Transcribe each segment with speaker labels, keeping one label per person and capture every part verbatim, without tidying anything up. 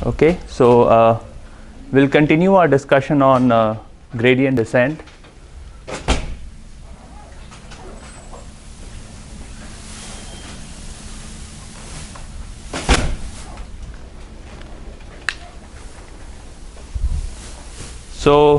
Speaker 1: Okay, so uh, we'll continue our discussion on uh, gradient descent. So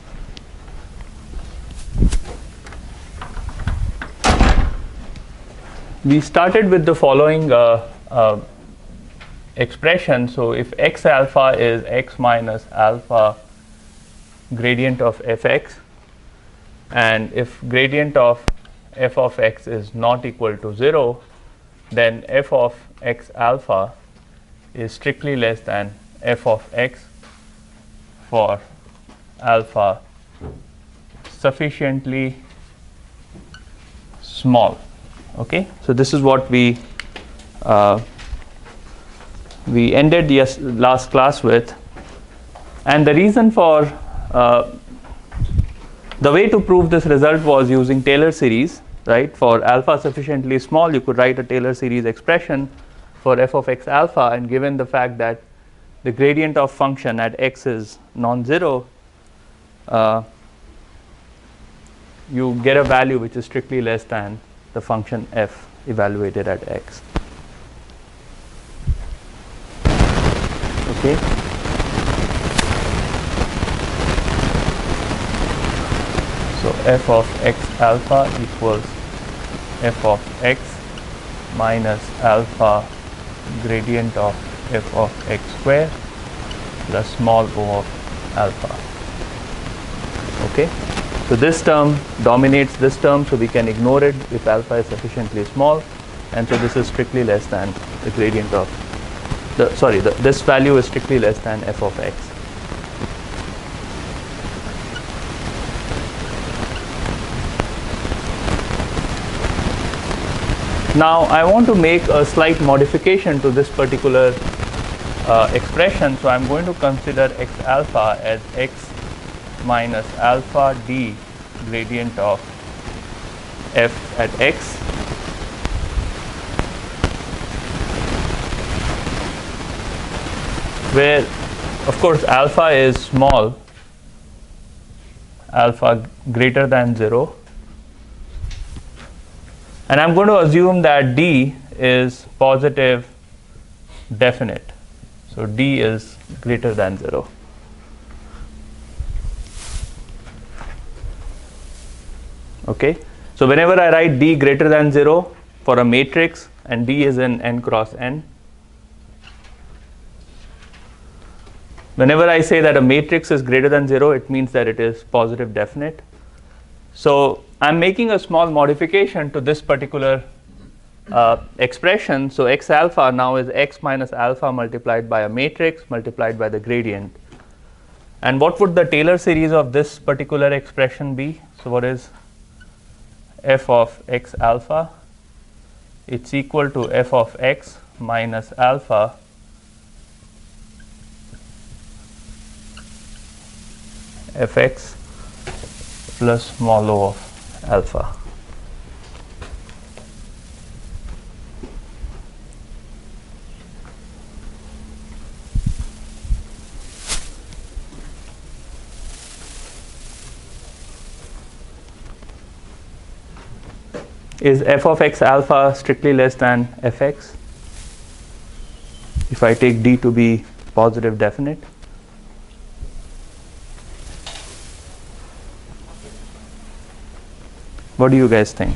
Speaker 1: we started with the following uh, uh, expression. So if x alpha is x minus alpha gradient of fx, and if gradient of f of x is not equal to zero, then f of x alpha is strictly less than f of x for alpha sufficiently small. Okay, so this is what we uh, we ended yes last class with, and the reason for uh, the way to prove this result was using Taylor series, right? For alpha sufficiently small, you could write a Taylor series expression for f of x alpha, and given the fact that the gradient of function at x is non-zero, uh, you get a value which is strictly less than the function f evaluated at x. Okay. So f of x alpha equals f of x minus alpha gradient of f of x square plus small o of alpha. Okay. So this term dominates this term, so we can ignore it if alpha is sufficiently small, and so this is strictly less than the gradient of the sorry the, this value is strictly less than f of x. Now I want to make a slight modification to this particular uh, expression, so I'm going to consider x alpha as x minus alpha d gradient of f at x where of course alpha is small, alpha greater than zero, and I'm going to assume that d is positive definite, so d is greater than zero. Okay, so whenever I write d greater than zero for a matrix and d is in n cross n, whenever I say that a matrix is greater than zero, it means that it is positive definite. So I'm making a small modification to this particular uh, expression. So x alpha now is x minus alpha multiplied by a matrix multiplied by the gradient. And what would the Taylor series of this particular expression be? So what is f of x alpha? It's equal to f of x minus alpha fx plus small o of alpha. Is f of x alpha strictly less than fx if I take d to be positive definite? What do you guys think?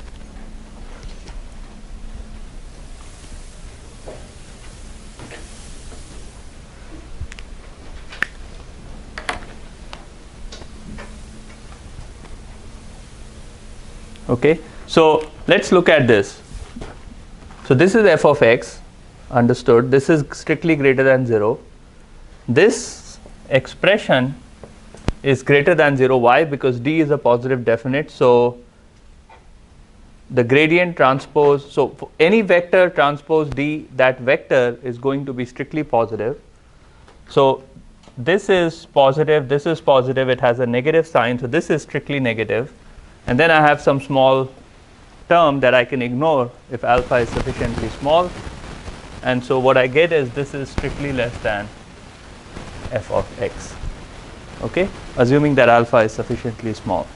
Speaker 1: Okay, so let's look at this. So this is f of x, understood. This is strictly greater than zero. This expression is greater than zero. Why? Because d is a positive definite. So the gradient transpose, so for any vector transpose d, that vector is going to be strictly positive. So this is positive, this is positive, it has a negative sign, so this is strictly negative. And then I have some small term that I can ignore if alpha is sufficiently small, and so what I get is this is strictly less than f of x. Okay, assuming that alpha is sufficiently small.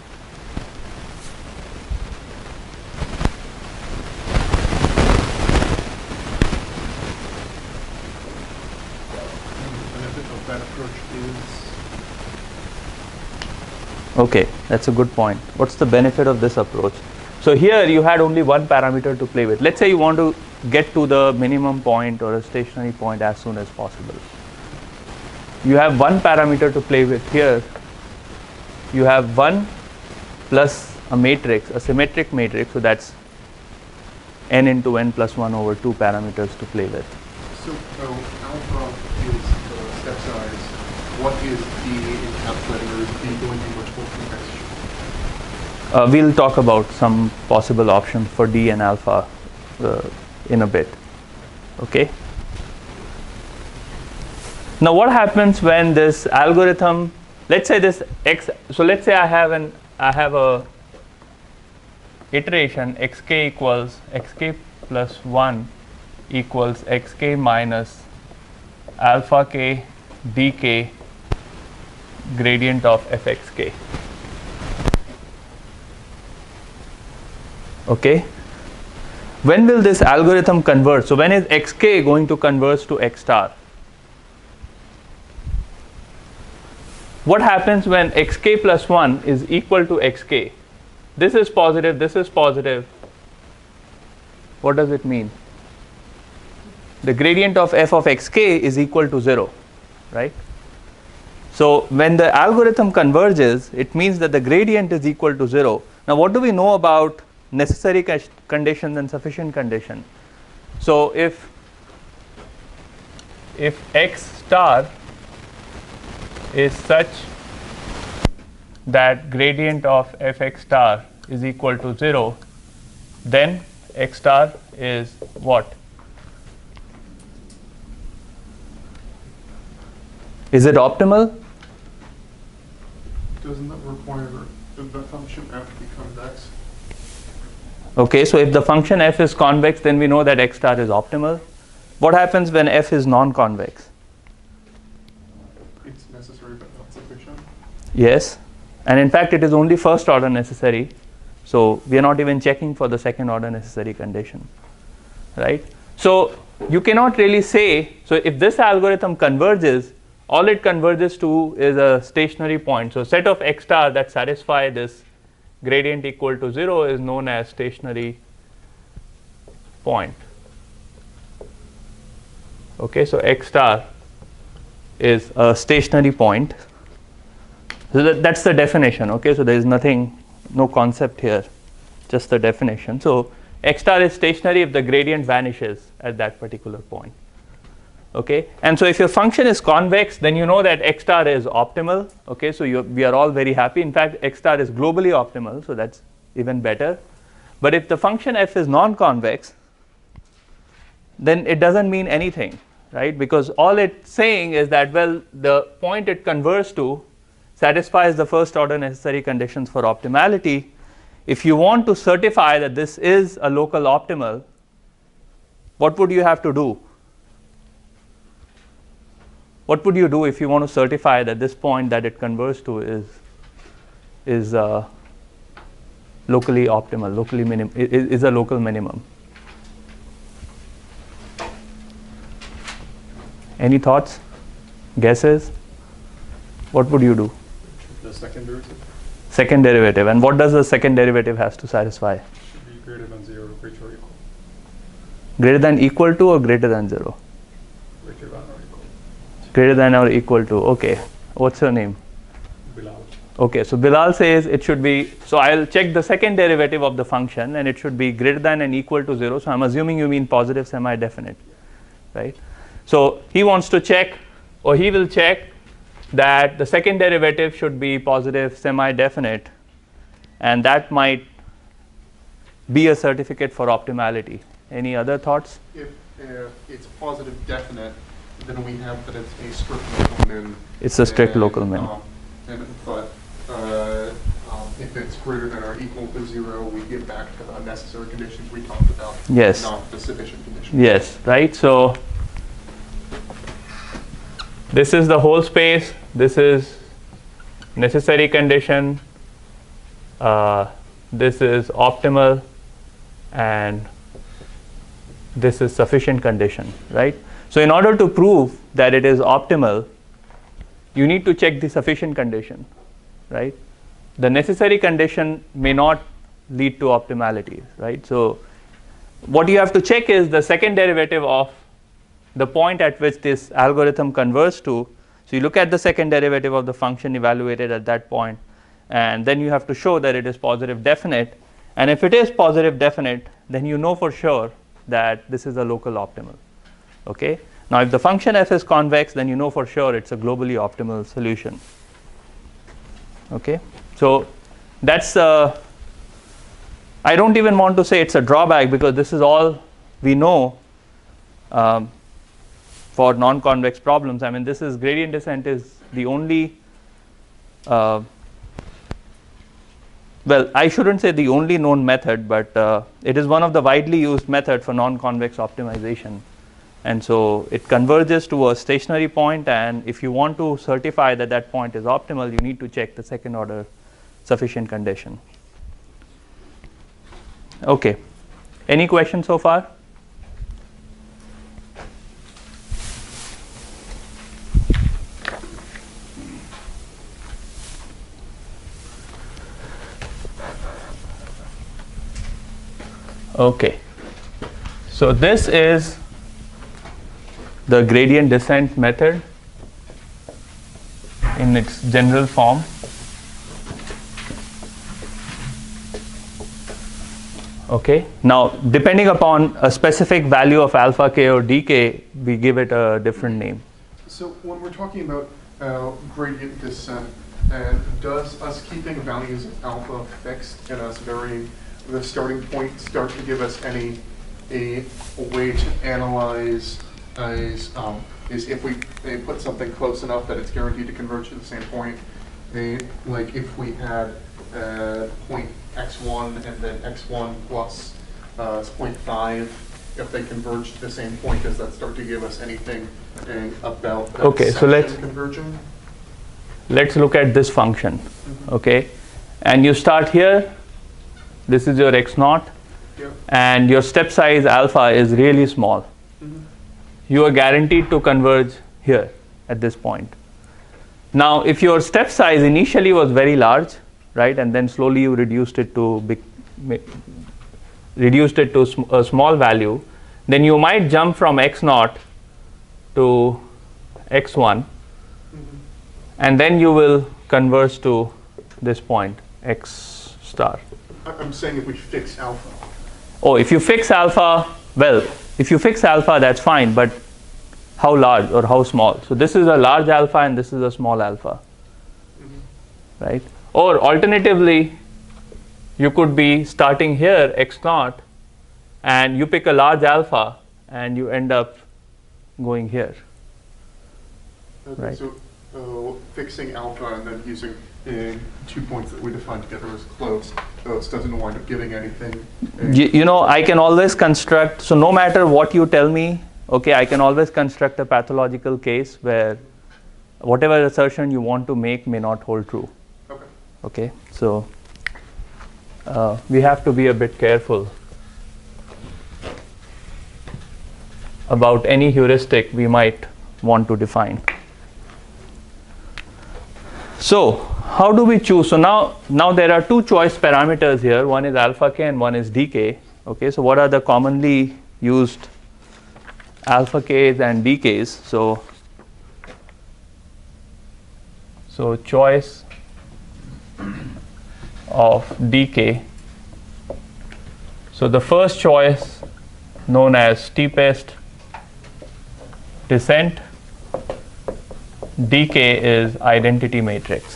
Speaker 1: Okay, that's a good point. What's the benefit of this approach? So here you had only one parameter to play with. Let's say you want to get to the minimum point or a stationary point as soon as possible. You have one parameter to play with. Here you have one plus a matrix, a symmetric matrix, so that's n into n plus one over two parameters to play with.
Speaker 2: So uh, alpha is the step size. What is D encapsulating, or is D going to be much more complex?
Speaker 1: Uh, we'll talk about some possible options for D and alpha uh, in a bit. Okay. Now what happens when this algorithm, let's say this x, so let's say I have an I have a iteration xk equals xk plus one equals xk minus alpha k dk gradient of fxk. Okay. When will this algorithm converge? So when is xk going to converge to x star? What happens when xk plus one is equal to xk? This is positive, this is positive. What does it mean? The gradient of f of xk is equal to zero, right? So when the algorithm converges, it means that the gradient is equal to zero. Now what do we know about necessary conditions and sufficient condition? So if if x star is such that gradient of fx star is equal to zero, then x star is what? Is it optimal?
Speaker 2: Doesn't that require that the function f be convex?
Speaker 1: Okay, so if the function f is convex, then we know that x star is optimal. What happens when f is non-convex?
Speaker 2: It's necessary but not sufficient.
Speaker 1: Yes, and in fact it is only first order necessary, so we are not even checking for the second order necessary condition, right? So you cannot really say, so if this algorithm converges, all it converges to is a stationary point. So set of x star that satisfy this gradient equal to zero is known as stationary point. Okay, so x star is a stationary point. So that, that's the definition. Okay, so there is nothing, no concept here, just the definition. So x star is stationary if the gradient vanishes at that particular point. Okay, and so if your function is convex, then you know that x star is optimal. Okay, so you, we are all very happy. In fact, x star is globally optimal, so that's even better. But if the function f is non-convex, then it doesn't mean anything, right? Because all it's saying is that, well, the point it converges to satisfies the first order necessary conditions for optimality. If you want to certify that this is a local optimal, what would you have to do? What would you do if you want to certify that this point that it converges to is is uh, locally optimal, locally minim is, is a local minimum? Any thoughts, guesses? What would you do?
Speaker 2: The second derivative?
Speaker 1: Second derivative. And what does the second derivative has to satisfy?
Speaker 2: Should be greater than zero, greater or equal.
Speaker 1: Greater than equal to or greater than zero?
Speaker 2: Greater than or equal.
Speaker 1: Greater than or equal to. Okay. What's your name?
Speaker 2: Bilal.
Speaker 1: Okay. So Bilal says it should be, so I'll check the second derivative of the function and it should be greater than and equal to zero. So I'm assuming you mean positive semi-definite, right? So he wants to check, or he will check, that the second derivative should be positive semi-definite, and that might be a certificate for optimality. Any other thoughts?
Speaker 2: If uh, it's positive definite, then we have that it's a strict local min.
Speaker 1: It's a strict
Speaker 2: and,
Speaker 1: local min.
Speaker 2: Um, and, but uh, um, if it's greater than or equal to zero, we get back to the unnecessary conditions we talked about.
Speaker 1: Yes.
Speaker 2: Not the sufficient conditions.
Speaker 1: Yes, right? So this is the whole space. This is necessary condition. Uh, this is optimal. And this is sufficient condition, right? So in order to prove that it is optimal, you need to check the sufficient condition, right? The necessary condition may not lead to optimality, right? So what you have to check is the second derivative of the point at which this algorithm converges to. So you look at the second derivative of the function evaluated at that point, and then you have to show that it is positive definite. And if it is positive definite, then you know for sure that this is a local optimal. Okay? Now, if the function f is convex, then you know for sure it's a globally optimal solution. Okay? So that's uh, I don't even want to say it's a drawback, because this is all we know um, for non-convex problems. I mean, this is gradient descent is the only uh, well, I shouldn't say the only known method, but uh, it is one of the widely used method for non-convex optimization. And so it converges to a stationary point, and if you want to certify that that point is optimal, you need to check the second order sufficient condition. Okay. Any questions so far? Okay, so this is the gradient descent method in its general form. Okay, now depending upon a specific value of alpha k or dk, we give it a different name.
Speaker 2: So when we're talking about uh, gradient descent, and does us keeping values of alpha fixed and us varying the starting point start to give us any a, a way to analyze as um, is if we they put something close enough that it's guaranteed to converge to the same point. They, like if we had uh, point x one and then x one plus uh, zero point five, if they converge to the same point, does that start to give us anything uh, about that
Speaker 1: okay, so let's
Speaker 2: converging?
Speaker 1: Let's look at this function.
Speaker 2: Mm-hmm.
Speaker 1: Okay, and you start here. This is your x naught, yep. And your step size alpha is really small. Mm-hmm. You are guaranteed to converge here at this point. Now, if your step size initially was very large, right, and then slowly you reduced it to big, reduced it to sm a small value, then you might jump from x naught to x one, mm-hmm. And then you will converge to this point x star.
Speaker 2: I'm saying if we fix alpha.
Speaker 1: Oh, if you fix alpha, well, if you fix alpha, that's fine, but how large or how small? So this is a large alpha and this is a small alpha, mm-hmm. Right? Or alternatively, you could be starting here x naught, and you pick a large alpha and you end up going here.
Speaker 2: Okay,
Speaker 1: right?
Speaker 2: So uh, fixing alpha and then using uh, two points that we define together as close, those doesn't wind up giving anything.
Speaker 1: You, you know, I can always construct, so no matter what you tell me, okay, I can always construct a pathological case where whatever assertion you want to make may not hold true.
Speaker 2: Okay.
Speaker 1: Okay, so uh, we have to be a bit careful about any heuristic we might want to define. So how do we choose? So now, now there are two choice parameters here. One is alpha k and one is dk. Okay, so what are the commonly used alpha k's and dk's? So, so choice of dk. So the first choice, known as steepest descent, dk is identity matrix.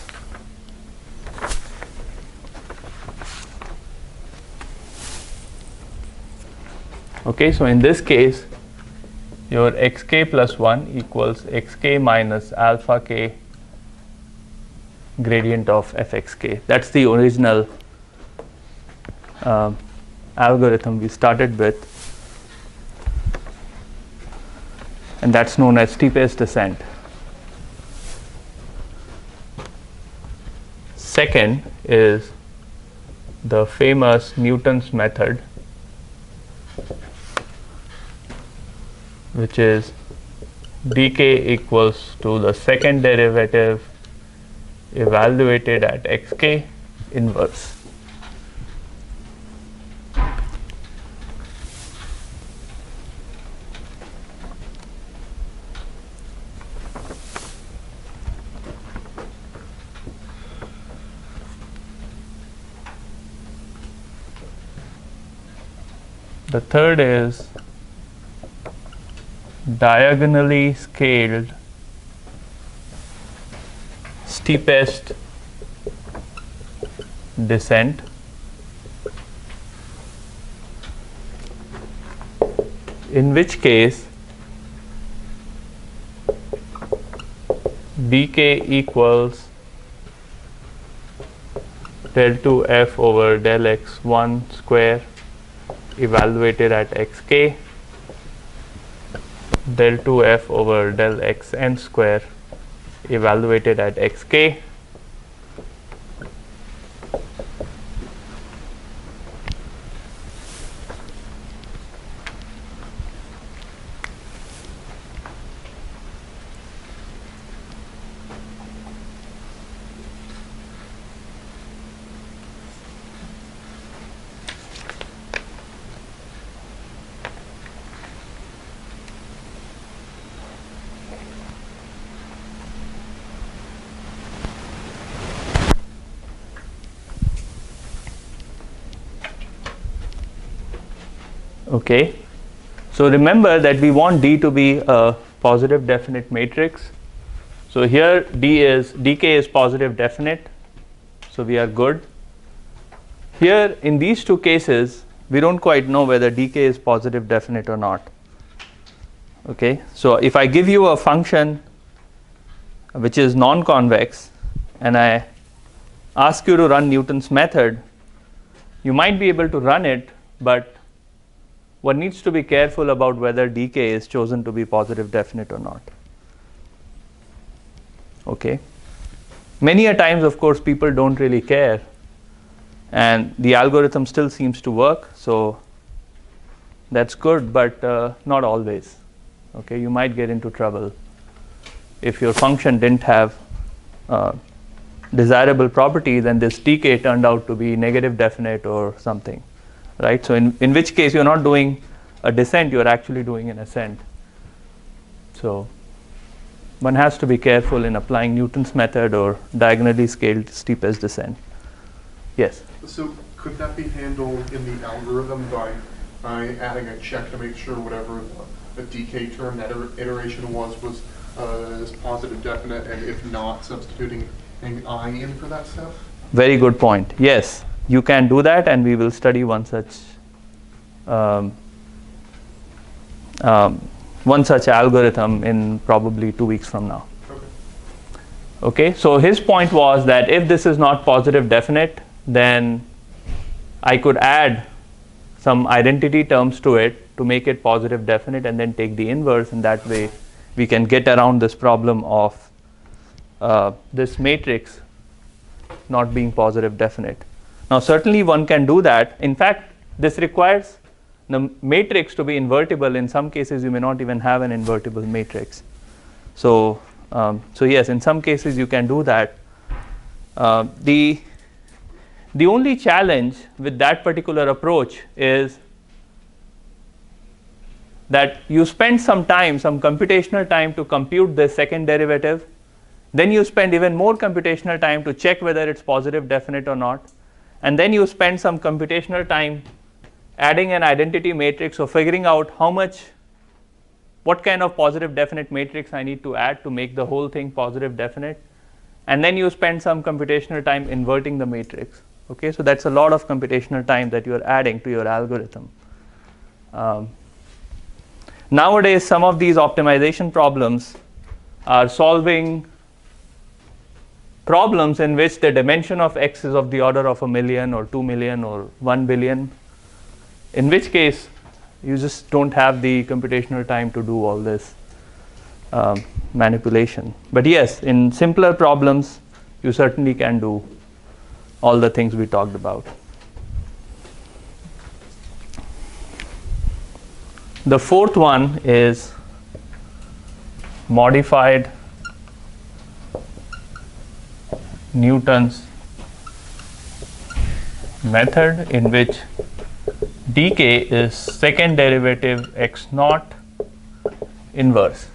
Speaker 1: Okay, so in this case, your xk plus one equals xk minus alpha k gradient of fxk. That's the original uh, algorithm we started with, and that's known as steepest descent. Second is the famous Newton's method, which is dk equals to the second derivative evaluated at xk inverse. The third is diagonally scaled steepest descent, in which case dk equals del two f over del x one square evaluated at xk, del two f over del xn square evaluated at xk, okay. So remember that we want D to be a positive definite matrix. So here D is dk is positive definite, so we are good. Here in these two cases we don't quite know whether dk is positive definite or not. Okay, so if I give you a function which is non-convex and I ask you to run Newton's method, you might be able to run it, but one needs to be careful about whether dk is chosen to be positive definite or not. Okay. Many a times, of course, people don't really care, and the algorithm still seems to work, so that's good, but uh, not always. Okay, you might get into trouble if your function didn't have uh, desirable property, then this dk turned out to be negative definite or something. Right? So in, in which case you're not doing a descent, you're actually doing an ascent. So one has to be careful in applying Newton's method or diagonally scaled steepest descent. Yes?
Speaker 2: So could that be handled in the algorithm by, by adding a check to make sure whatever the, the dk term, that iteration was, was uh, is positive definite, and if not, substituting an I in for that step?
Speaker 1: Very good point. Yes. You can do that, and we will study one such um, um, one such algorithm in probably two weeks from now.
Speaker 2: Okay.
Speaker 1: Okay. So his point was that if this is not positive definite, then I could add some identity terms to it to make it positive definite, and then take the inverse, and that way we can get around this problem of uh, this matrix not being positive definite. Now certainly one can do that. In fact, this requires the matrix to be invertible. In some cases you may not even have an invertible matrix. So, um, so yes, in some cases you can do that. Uh, the, the only challenge with that particular approach is that you spend some time, some computational time to compute the second derivative. Then you spend even more computational time to check whether it's positive definite or not. And then you spend some computational time adding an identity matrix or figuring out how much, what kind of positive definite matrix I need to add to make the whole thing positive definite. And then you spend some computational time inverting the matrix. Okay, so that's a lot of computational time that you are adding to your algorithm. Um, nowadays, some of these optimization problems are solving problems in which the dimension of x is of the order of a million or two million or one billion, in which case you just don't have the computational time to do all this um, manipulation. But yes, in simpler problems, you certainly can do all the things we talked about. The fourth one is modified Newton's method, in which dk is second derivative x naught inverse.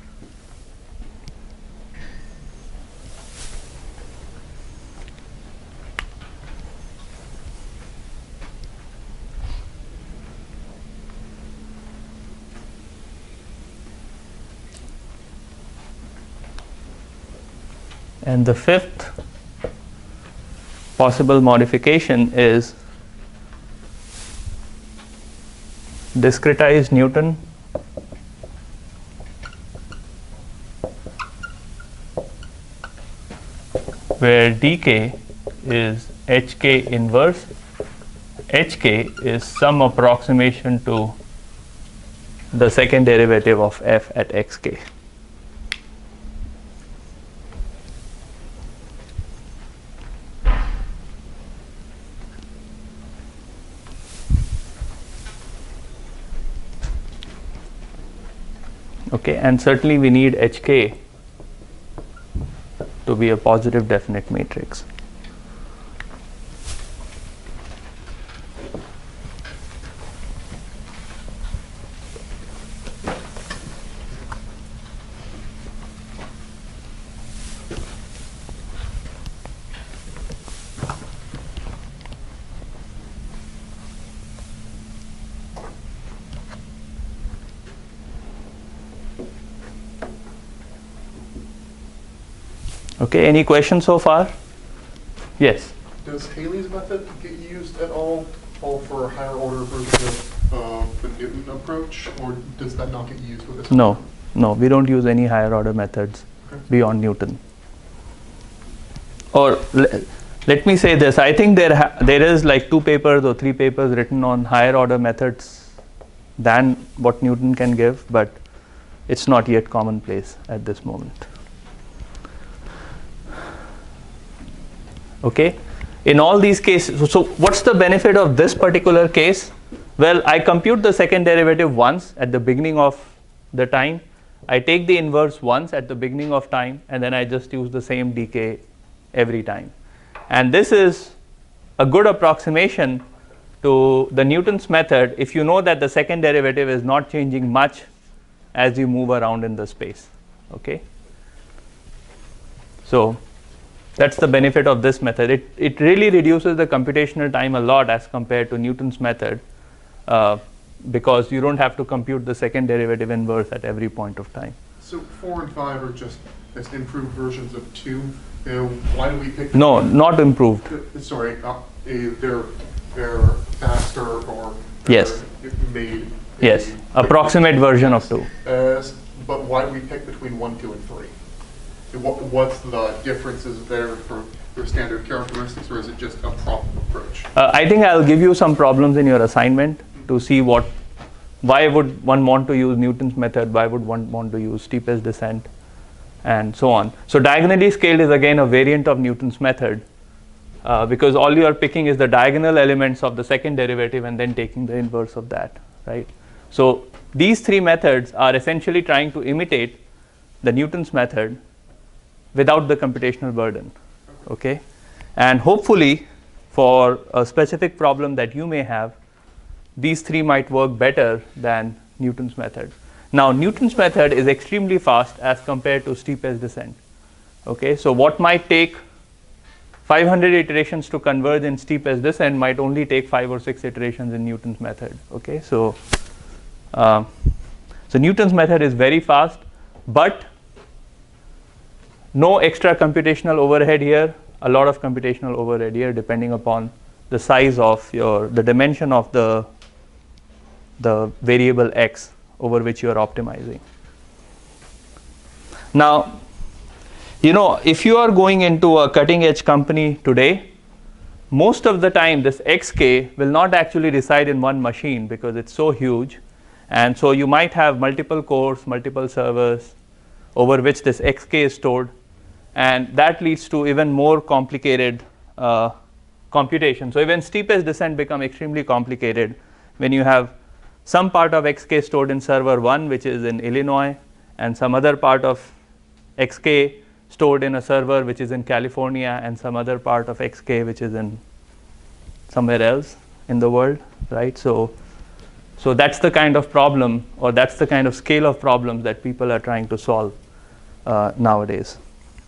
Speaker 1: And the fifth possible modification is discretize Newton where dk is hk inverse. Hk is some approximation to the second derivative of f at xk. Okay, and certainly we need hk to be a positive definite matrix. Okay, any questions so far? Yes?
Speaker 2: Does Haley's method get used at all, all for a higher order version of uh, the Newton approach, or does that not get used with this?
Speaker 1: No, no, we don't use any higher order methods okay. beyond Newton. Or le let me say this, I think there, ha there is like two papers or three papers written on higher order methods than what Newton can give, but it's not yet commonplace at this moment. Okay, in all these cases, so, so what's the benefit of this particular case? Well, I compute the second derivative once at the beginning of the time. I take the inverse once at the beginning of time, and then I just use the same dk every time. And this is a good approximation to the Newton's method if you know that the second derivative is not changing much as you move around in the space. Okay, so that's the benefit of this method. It, it really reduces the computational time a lot as compared to Newton's method uh, because you don't have to compute the second derivative inverse at every point of time.
Speaker 2: So four and five are just as improved versions of two. Uh, why do we pick?
Speaker 1: No, not improved.
Speaker 2: Uh, sorry, uh, uh, they're they're faster or
Speaker 1: yes
Speaker 2: made.
Speaker 1: Yes, approximate version of two.
Speaker 2: Uh, but why do we pick between one, two, and three? What, what's the differences there for, for standard characteristics, or is it just a problem approach?
Speaker 1: Uh, I think I'll give you some problems in your assignment to see what, why would one want to use Newton's method, why would one want to use steepest descent, and so on. So diagonally scaled is again a variant of Newton's method uh, because all you are picking is the diagonal elements of the second derivative and then taking the inverse of that, right? So these three methods are essentially trying to imitate the Newton's method without the computational burden, okay? And hopefully for a specific problem that you may have, these three might work better than Newton's method. Now Newton's method is extremely fast as compared to steepest descent, okay? So what might take five hundred iterations to converge in steepest descent might only take five or six iterations in Newton's method, okay? So, uh, so Newton's method is very fast, but no extra computational overhead here, a lot of computational overhead here depending upon the size of your, the dimension of the, the variable x over which you are optimizing. Now, you know, if you are going into a cutting edge company today, most of the time this xk will not actually reside in one machine because it's so huge. And so you might have multiple cores, multiple servers over which this xk is stored. And that leads to even more complicated uh, computation. So even steepest descent become extremely complicated when you have some part of xk stored in server one, which is in Illinois, and some other part of xk stored in a server which is in California, and some other part of xk which is in somewhere else in the world, right? So, so that's the kind of problem, or that's the kind of scale of problems that people are trying to solve uh, nowadays.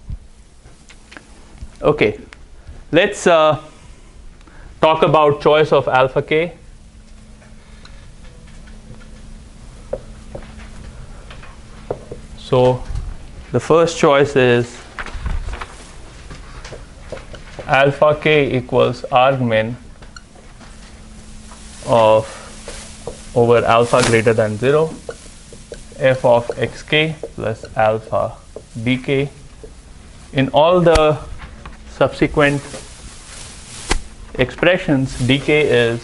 Speaker 1: Okay, let's uh, talk about choice of alpha k. So the first choice is alpha k equals argmin of over alpha greater than zero, f of xk plus alpha bk. In all the subsequent expressions, dk is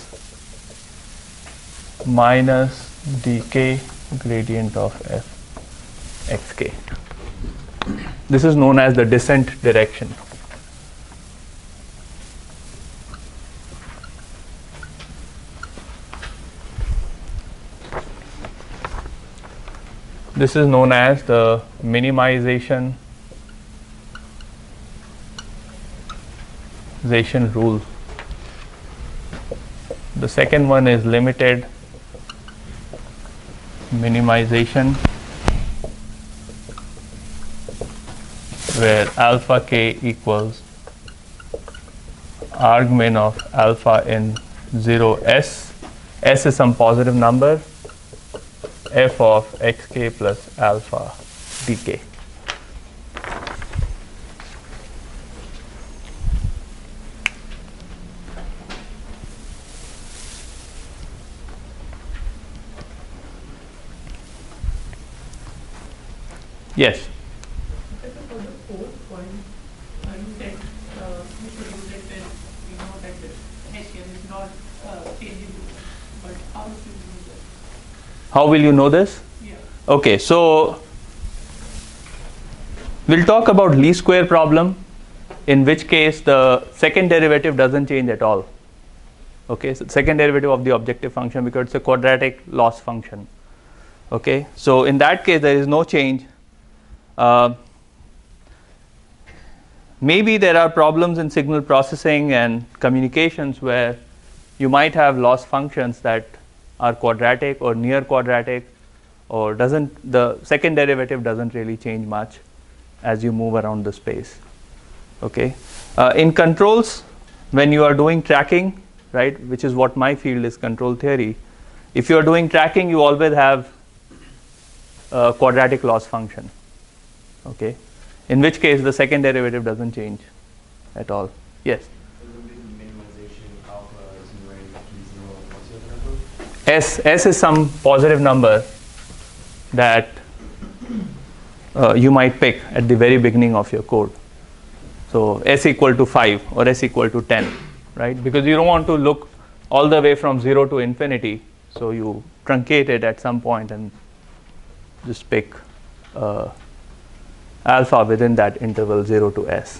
Speaker 1: minus dk gradient of f xk. This is known as the descent direction. This is known as the minimization rule. The second one is limited minimization, where alpha k equals argmin of alpha in zero s. S is some positive number, f of xk plus alpha dk. Yes.
Speaker 3: For the fourth point, uh, you said uh, we should use it when we know that the Hessian is not uh, changeable. But how should we use it?
Speaker 1: How will you know this?
Speaker 3: Yeah.
Speaker 1: Okay, so we'll talk about least square problem, in which case the second derivative doesn't change at all. Okay, so second derivative of the objective function, because it's a quadratic loss function. Okay, so in that case there is no change. Uh, maybe there are problems in signal processing and communications where you might have loss functions that are quadratic or near quadratic, or doesn't the second derivative doesn't really change much as you move around the space. Okay, uh, in controls, when you are doing tracking, right, which is what my field is, control theory, if you are doing tracking, you always have a quadratic loss function. Okay, in which case the second derivative doesn't change at all. Yes. S S is some positive number that uh, you might pick at the very beginning of your code. So S equal to five or S equal to ten, right? Because you don't want to look all the way from zero to infinity, so you truncate it at some point and just pick uh, alpha within that interval zero to s.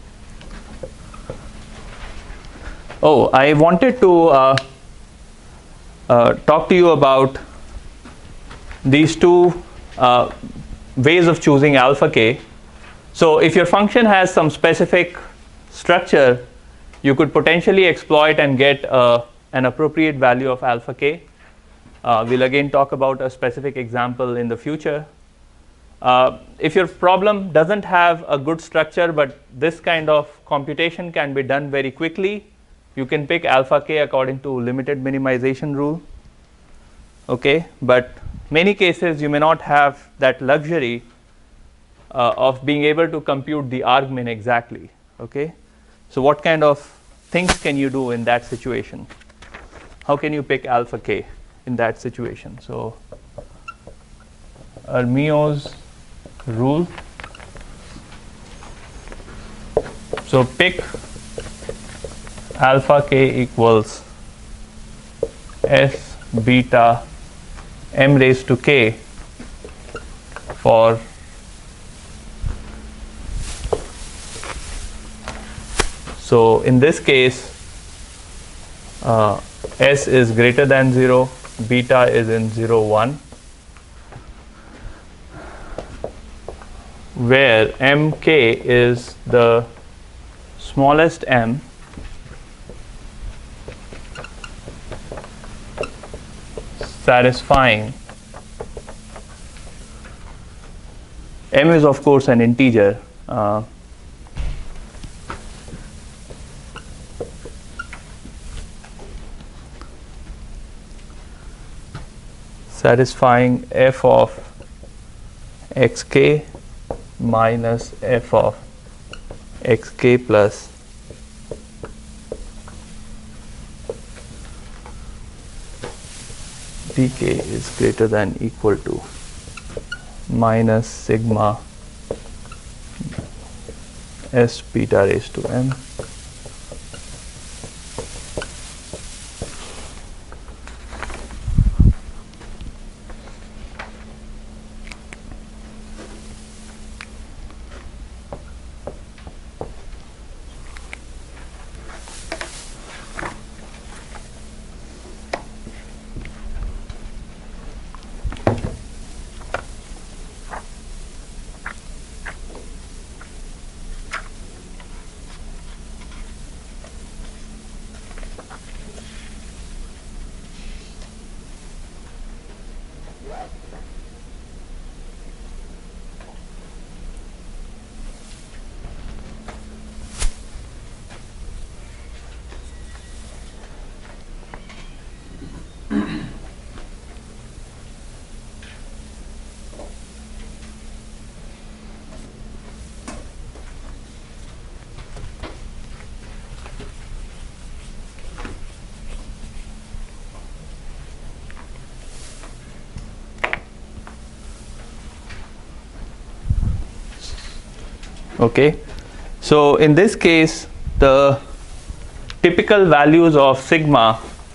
Speaker 1: Oh, I wanted to uh, uh, talk to you about these two uh, ways of choosing alpha k. So if your function has some specific structure, you could potentially exploit and get uh, an appropriate value of alpha k. Uh, we'll again talk about a specific example in the future. Uh, if your problem doesn't have a good structure, but this kind of computation can be done very quickly, you can pick alpha k according to limited minimization rule. Okay, but many cases you may not have that luxury uh, of being able to compute the argmin exactly. Okay, so what kind of things can you do in that situation? How can you pick alpha k in that situation? So Armio's rule So pick alpha k equals S beta m raised to k for so in this case uh, S is greater than zero, beta is in zero, one, where mk is the smallest m satisfying. M is of course an integer. Uh, satisfying f of xk minus f of xk plus dk is greater than equal to minus sigma s beta raised to m. Okay, so in this case the typical values of sigma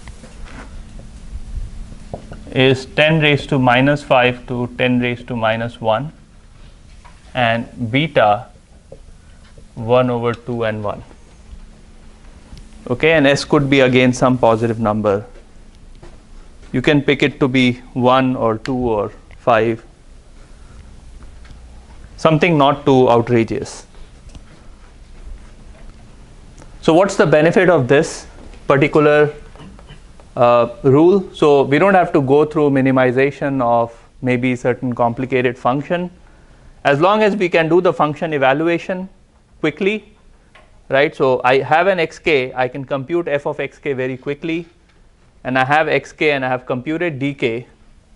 Speaker 1: is ten raised to minus five to ten raised to minus one, and beta one over two and one. Okay, and s could be again some positive number. You can pick it to be one or two or five, something not too outrageous. So what's the benefit of this particular uh, rule? So we don't have to go through minimization of maybe certain complicated function. As long as we can do the function evaluation quickly, right? So I have an xk, I can compute f of xk very quickly, and I have xk and I have computed dk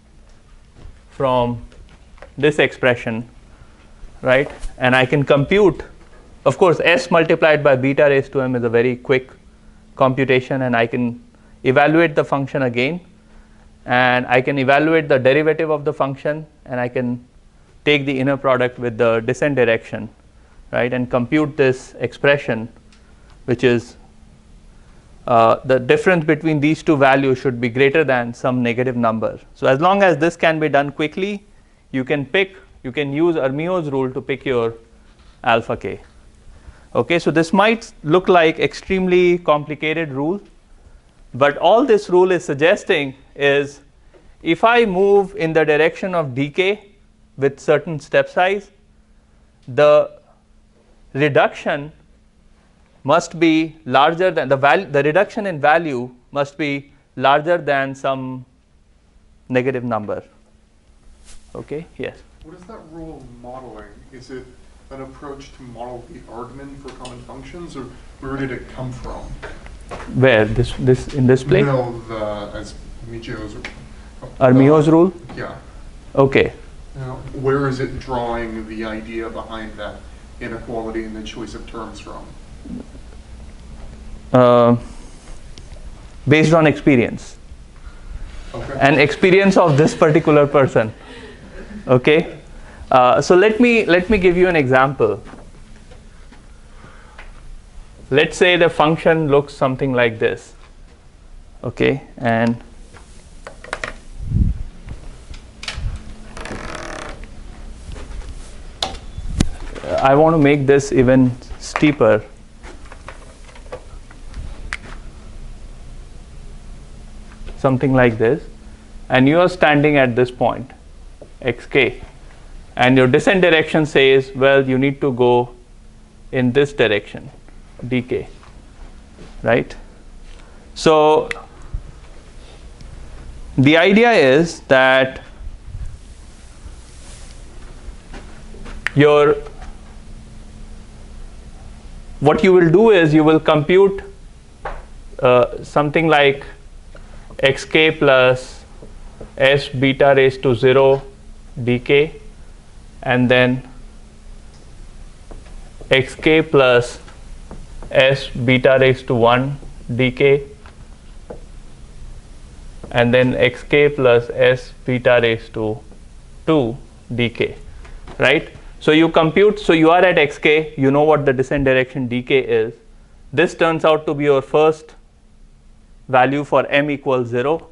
Speaker 1: from this expression, right? And I can compute, of course, s multiplied by beta raised to m is a very quick computation, and I can evaluate the function again, and I can evaluate the derivative of the function, and I can take the inner product with the descent direction, right, and compute this expression, which is uh, the difference between these two values should be greater than some negative number. So as long as this can be done quickly, you can pick, you can use Armio's rule to pick your alpha k. Okay, so this might look like extremely complicated rule, but all this rule is suggesting is if I move in the direction of decay with certain step size, the reduction must be larger than the value, the reduction in value must be larger than some negative number. Okay, yes.
Speaker 2: What is that rule of modeling? Is it an approach to model the argument for common functions, or where did it come from?
Speaker 1: Where this this in this place?
Speaker 2: No, the as Michio's
Speaker 1: Armio's
Speaker 2: uh,
Speaker 1: rule.
Speaker 2: Yeah.
Speaker 1: Okay.
Speaker 2: Now, where is it drawing the idea behind that inequality and the choice of terms from?
Speaker 1: Uh, based on experience.
Speaker 2: Okay.
Speaker 1: And experience of this particular person. Okay. Uh, so let me let me give you an example. let's say the function looks something like this. Okay, and I want to make this even steeper. Something like this, and you are standing at this point, xk, and your descent direction says, well, you need to go in this direction, dk, right? So the idea is that your what you will do is you will compute uh, something like xk plus s beta raised to zero dk, and then xk plus s beta raised to one dk, and then xk plus s beta raised to two dk, right? So you compute, so you are at xk, you know what the descent direction dk is. This turns out to be your first value for m equals zero.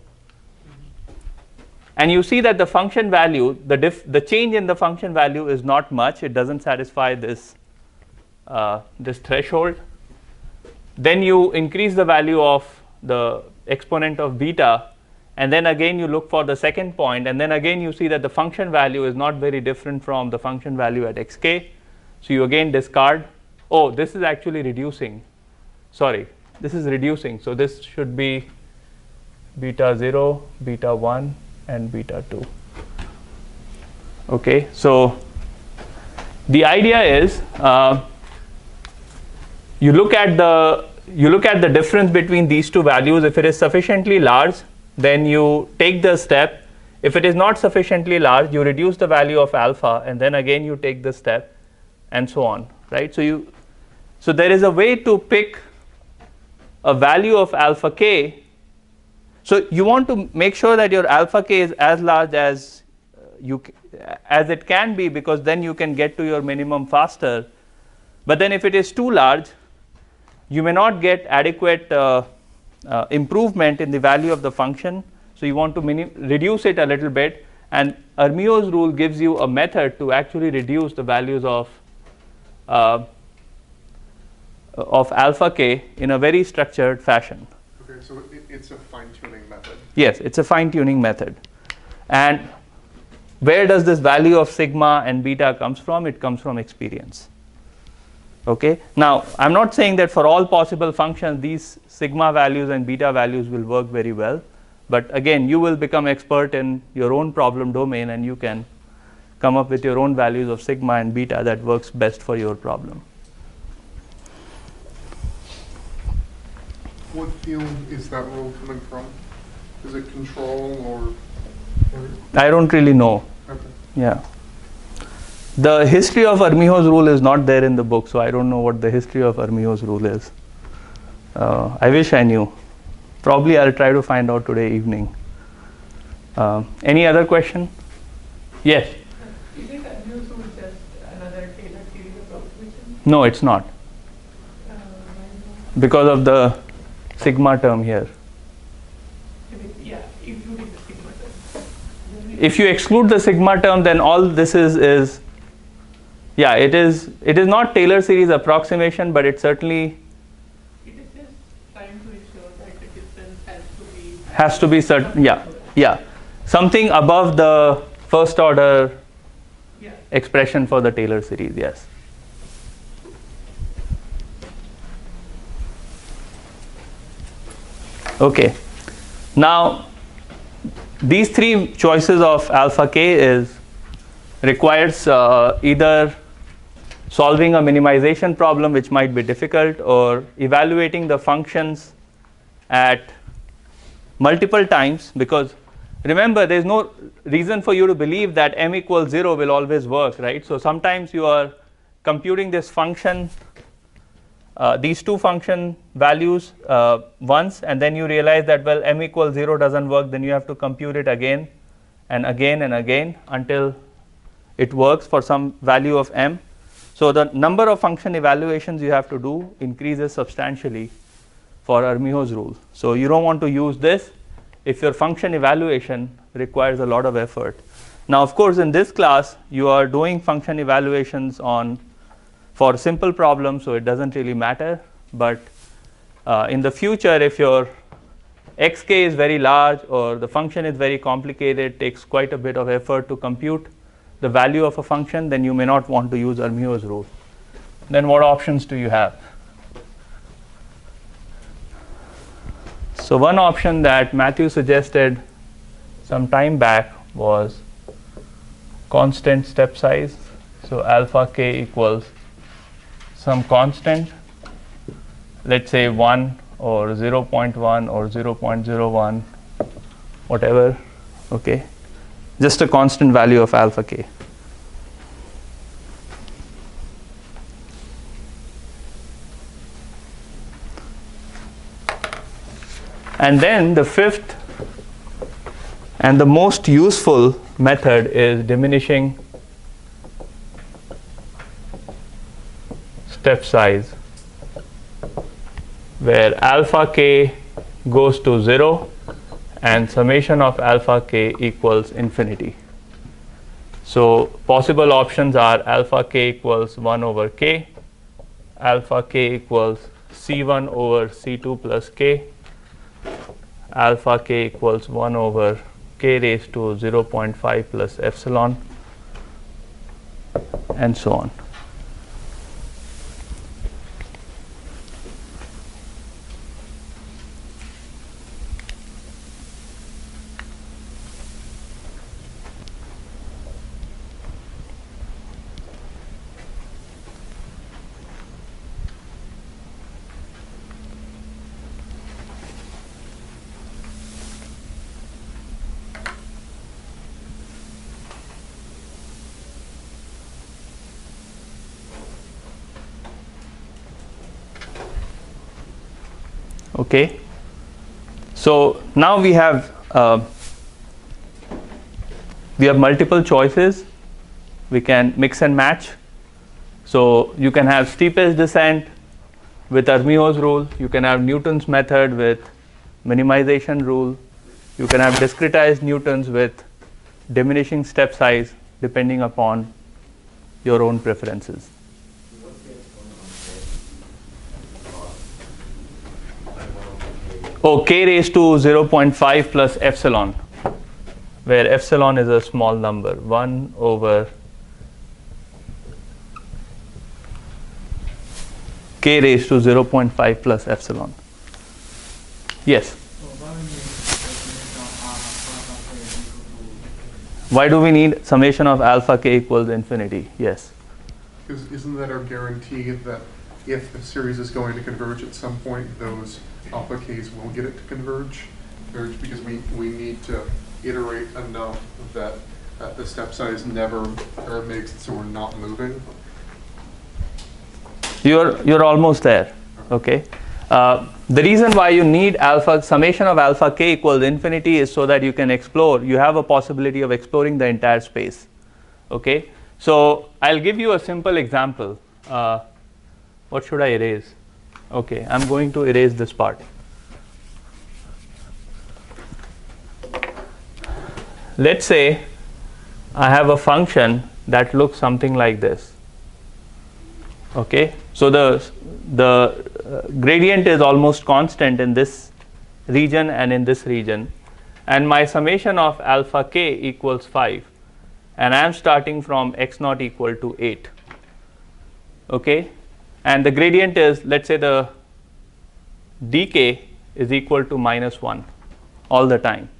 Speaker 1: And you see that the function value, the, diff, the change in the function value is not much. It doesn't satisfy this, uh, this threshold. Then you increase the value of the exponent of beta, and then again you look for the second point, and then again you see that the function value is not very different from the function value at xk. So you again discard. Oh, this is actually reducing. Sorry, this is reducing. So this should be beta zero, beta one, and beta two. Okay, so the idea is uh, you look at the you look at the difference between these two values. If it is sufficiently large, then you take the step. If it is not sufficiently large, you reduce the value of alpha, and then again you take the step, and so on, right? So you so there is a way to pick a value of alpha k. So you want to make sure that your alpha k is as large as you as it can be, because then you can get to your minimum faster. But then if it is too large, you may not get adequate uh, uh, improvement in the value of the function. So you want to minim reduce it a little bit, and Ermio's rule gives you a method to actually reduce the values of uh, of alpha k in a very structured fashion.
Speaker 2: Okay, so it, it's a fine-tuning method.
Speaker 1: Yes, it's a fine-tuning method. And where does this value of sigma and beta comes from? It comes from experience. Okay. Now, I'm not saying that for all possible functions these sigma values and beta values will work very well, but again, you will become expert in your own problem domain, and you can come up with your own values of sigma and beta that works best for your problem.
Speaker 2: What field is that rule coming from? Is it control or? or
Speaker 1: I don't really know.
Speaker 2: okay.
Speaker 1: Yeah. The history of Ermio's rule is not there in the book, so I don't know what the history of Ermio's rule is. Uh, I wish I knew. Probably I'll try to find out today evening. Uh, any other question? Yes?
Speaker 3: Is it Ermio's rule just another Taylor series approximation?
Speaker 1: No, it's not.
Speaker 3: Uh,
Speaker 1: Because of the sigma term here.
Speaker 3: yeah, including the sigma term.
Speaker 1: If you exclude the sigma term, then all this is is yeah, it is it is not Taylor series approximation, but it certainly
Speaker 3: It is just trying to ensure that the distance has to be
Speaker 1: has to be certain. Yeah, yeah, something above the first order
Speaker 3: yeah.
Speaker 1: expression for the Taylor series. Yes. Okay. Now, these three choices of alpha k is requires uh, either solving a minimization problem, which might be difficult, or evaluating the functions at multiple times, because remember, there is no reason for you to believe that m equals zero will always work, right? So sometimes you are computing this function, uh, these two function values uh, once, and then you realize that, well, m equals zero doesn't work, then you have to compute it again and again and again until it works for some value of m. So the number of function evaluations you have to do increases substantially for Armio's rule. So you don't want to use this if your function evaluation requires a lot of effort. Now, of course, in this class, you are doing function evaluations on for simple problems, so it doesn't really matter. But uh, in the future, if your xk is very large or the function is very complicated, takes quite a bit of effort to compute the value of a function, then you may not want to use Armio's rule. Then what options do you have? So one option that Matthew suggested some time back was constant step size. So alpha k equals some constant, let's say one or zero point one or zero point zero one, whatever, okay, just a constant value of alpha k. And then the fifth and the most useful method is diminishing step size, where alpha k goes to zero and summation of alpha k equals infinity. So possible options are alpha k equals one over k, alpha k equals c one over c two plus k, alpha k equals one over k raised to zero point five plus epsilon, and so on. Okay, so now we have uh, we have multiple choices. We can mix and match. So you can have steepest descent with Armio's rule. You can have Newton's method with minimization rule. You can have discretized Newtons with diminishing step size, depending upon your own preferences. Oh, k raised to zero point five plus epsilon, where epsilon is a small number, one over k raised to zero point five plus epsilon. Yes? Why do we need summation of alpha k equals infinity? Yes?
Speaker 2: Is, isn't that our guarantee that if the series is going to converge at some point, those alpha k's will get it to converge? Or because we, we need to iterate enough that uh, the step size never or makes it so we're not moving?
Speaker 1: You're, you're almost there, okay? Uh, the reason why you need alpha, summation of alpha k equals infinity is so that you can explore, you have a possibility of exploring the entire space, okay? So I'll give you a simple example. Uh, what should I erase? Okay, I'm going to erase this part. Let's say I have a function that looks something like this. Okay, so the, the uh, gradient is almost constant in this region and in this region, and my summation of alpha k equals five, and I am starting from x naught equal to eight. Okay, and the gradient is, let's say the dk is equal to minus one all the time.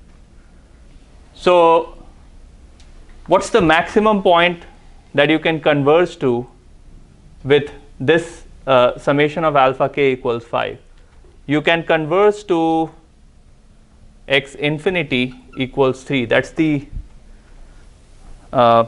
Speaker 1: So what's the maximum point that you can converge to with this uh, summation of alpha k equals five? You can converge to x infinity equals three. That's the uh,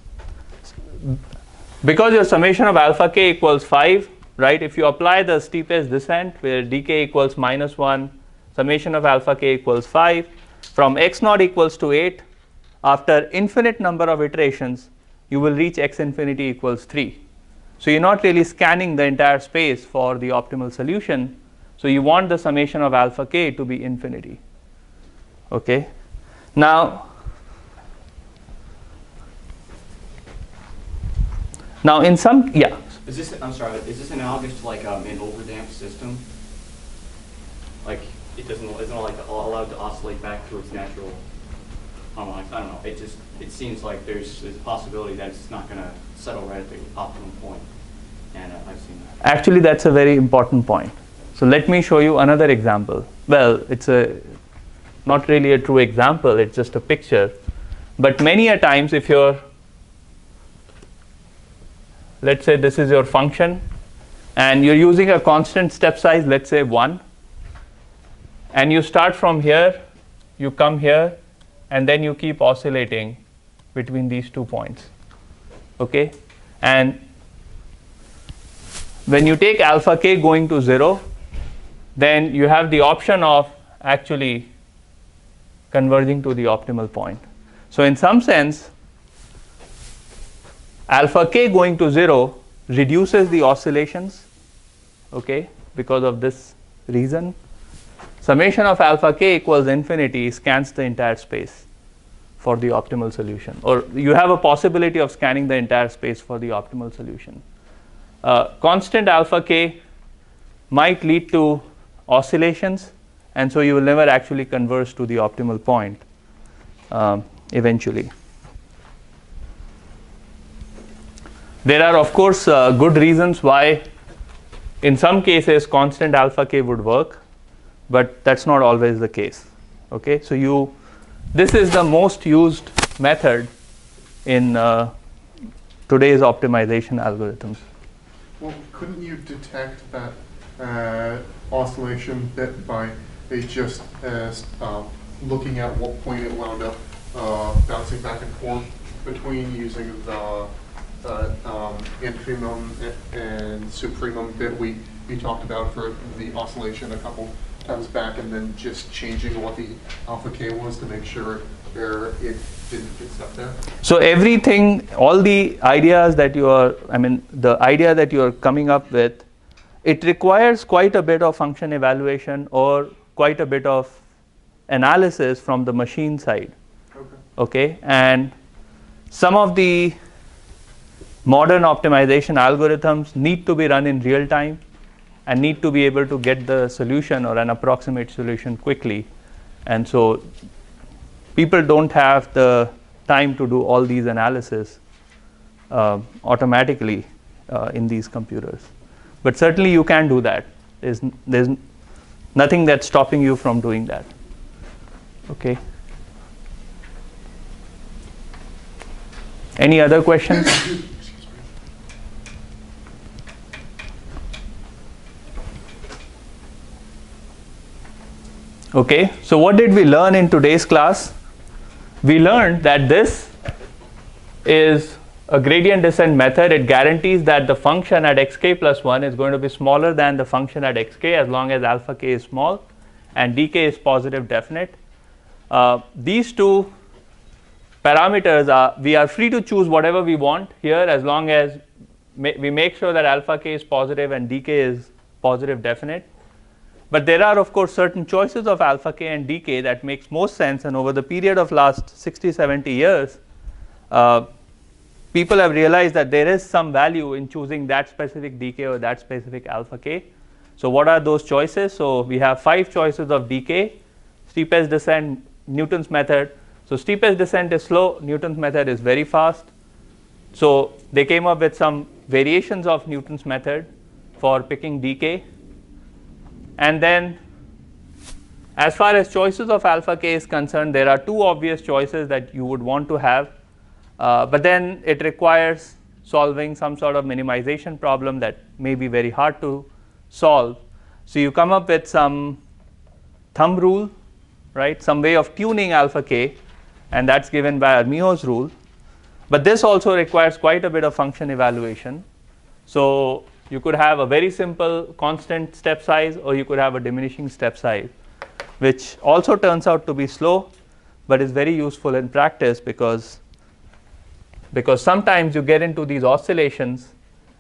Speaker 1: because your summation of alpha k equals five, right? If you apply the steepest descent where dk equals minus one, summation of alpha k equals five, from x naught equals to eight, after infinite number of iterations, you will reach x infinity equals three. So you're not really scanning the entire space for the optimal solution. So you want the summation of alpha k to be infinity. Okay. Now, now in some, yeah.
Speaker 4: Is this, I'm sorry, is this analogous to like um, an overdamped system? Like it doesn't, isn't like allowed to oscillate back to its natural harmonics? I don't know. It just, it seems like there's, there's a possibility that it's not going to settle right at the optimum point. And uh, I've seen that.
Speaker 1: Actually, that's a very important point. So let me show you another example. Well, it's a not really a true example. It's just a picture. But many a times, if you're, let's say this is your function, and you're using a constant step size, let's say one, and you start from here, you come here, and then you keep oscillating between these two points. Okay? And when you take alpha k going to zero, then you have the option of actually converging to the optimal point. So in some sense, alpha k going to zero reduces the oscillations, okay, because of this reason. Summation of alpha k equals infinity scans the entire space for the optimal solution, or you have a possibility of scanning the entire space for the optimal solution. Uh, constant alpha k might lead to oscillations, and so you will never actually converge to the optimal point um, eventually. There are, of course, uh, good reasons why in some cases constant alpha k would work, but that's not always the case. Okay, so you, this is the most used method in uh, today's optimization algorithms.
Speaker 2: Well, couldn't you detect that uh, oscillation bit by they just uh, uh, looking at what point it wound up uh, bouncing back and forth between using the uh, um, infimum and supremum bit we, we talked about for the oscillation a couple times back, and then just changing what the alpha k was to make sure there it didn't get stuck there?
Speaker 1: So everything, all the ideas that you are, I mean, the idea that you are coming up with, it requires quite a bit of function evaluation or quite a bit of analysis from the machine side.
Speaker 2: Okay.
Speaker 1: Okay, and some of the modern optimization algorithms need to be run in real time and need to be able to get the solution or an approximate solution quickly. And so people don't have the time to do all these analysis uh, automatically uh, in these computers. But certainly you can do that. There's, there's nothing that's stopping you from doing that. Okay. Any other questions? Okay, so what did we learn in today's class? We learned that this is a gradient descent method. It guarantees that the function at xk plus one is going to be smaller than the function at xk as long as alpha k is small and dk is positive definite. Uh, these two parameters are, we are free to choose whatever we want here as long as ma we make sure that alpha k is positive and dk is positive definite. But there are, of course, certain choices of alpha k and dk that makes most sense, and over the period of last sixty, seventy years, uh, people have realized that there is some value in choosing that specific dk or that specific alpha k. So what are those choices? So we have five choices of dk: steepest descent, Newton's method. So steepest descent is slow, Newton's method is very fast. So they came up with some variations of Newton's method for picking dk. And then as far as choices of alpha k is concerned, there are two obvious choices that you would want to have, uh, but then it requires solving some sort of minimization problem that may be very hard to solve. So you come up with some thumb rule, right, some way of tuning alpha k, and that's given by Armijo's rule. But this also requires quite a bit of function evaluation. So you could have a very simple constant step size, or you could have a diminishing step size, which also turns out to be slow, but is very useful in practice because, because sometimes you get into these oscillations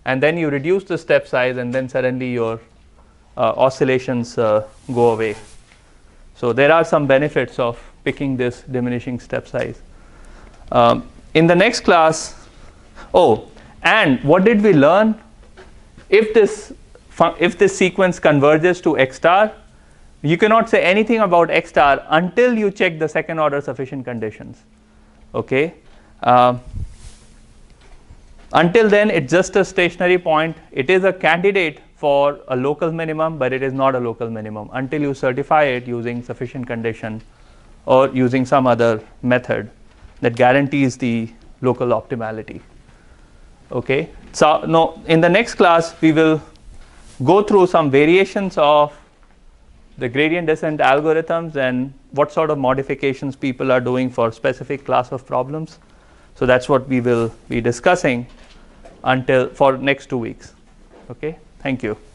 Speaker 1: and then you reduce the step size, and then suddenly your uh, oscillations uh, go away. So there are some benefits of picking this diminishing step size. Um, in the next class, oh, and what did we learn? If this if this sequence converges to X star, you cannot say anything about X star until you check the second order sufficient conditions. Okay. Uh, until then, it's just a stationary point. It is a candidate for a local minimum, but it is not a local minimum until you certify it using sufficient condition or using some other method that guarantees the local optimality. Okay. So no, in the next class we will go through some variations of the gradient descent algorithms and what sort of modifications people are doing for specific class of problems. So that's what we will be discussing until for next two weeks. Okay. Thank you.